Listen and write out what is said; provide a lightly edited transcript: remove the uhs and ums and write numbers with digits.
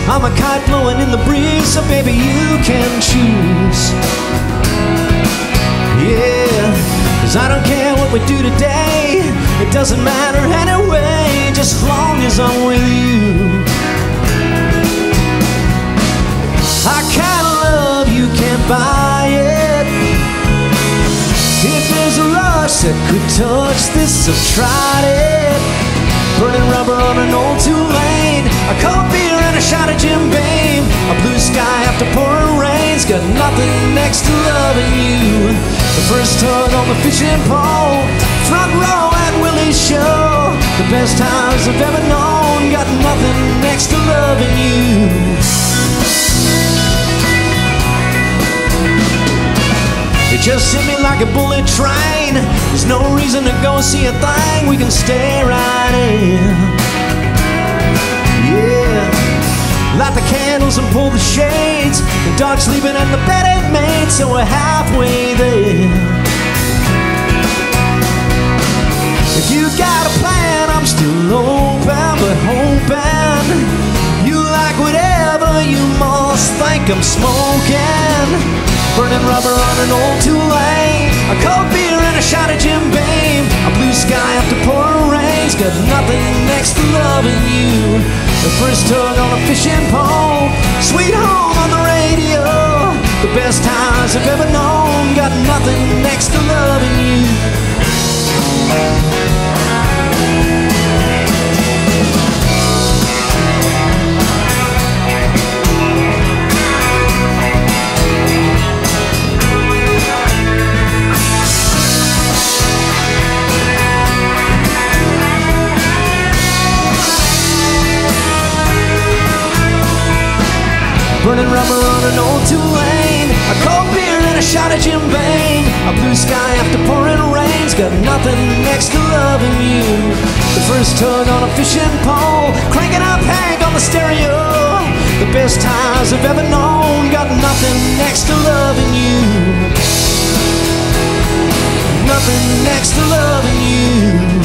I'm a kite blowing in the breeze, so baby you can choose. Yeah, 'cause I don't care what we do today, it doesn't matter anyway, just as long as I'm with you. I kind of love you can't buy it. If there's a rush that could touch this, I've tried it. Burning rubber on an old two-lane, a cold beer and a shot of Jim Beam. A blue sky after pouring rain's got nothing next to loving you. The first tug on the fishing pole, front row at Willie's show. The best times I've ever known, got nothing next to loving you. It just hit me like a bullet train. There's no reason to go see a thing, we can stay right in. Yeah, light the candles and pull the shades. The dog's sleeping and the bed ain't made, so we're halfway there. If you got a plan, I'm still open, but hoping you like whatever you must think I'm smoking. Burning rubber on an old two-lane, a cold beer and a shot of Jim Beam. A blue sky after pouring rain's got nothing next to loving you. The first tug on a fishing pole, Sweet Home on the radio. The best times I've ever known, got nothing next to loving you. Burning rubber on an old two-lane, a cold beer and a shot of Jim Beam. A blue sky after pouring rain's got nothing next to loving you. The first tug on a fishing pole, cranking up Hank on the stereo. The best times I've ever known, got nothing next to loving you. Nothing next to loving you.